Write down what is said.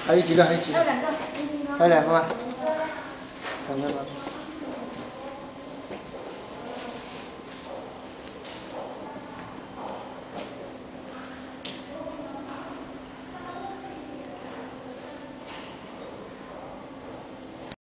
还有几个？还有几个？ 还有两个。 还有两个吗？两个吗？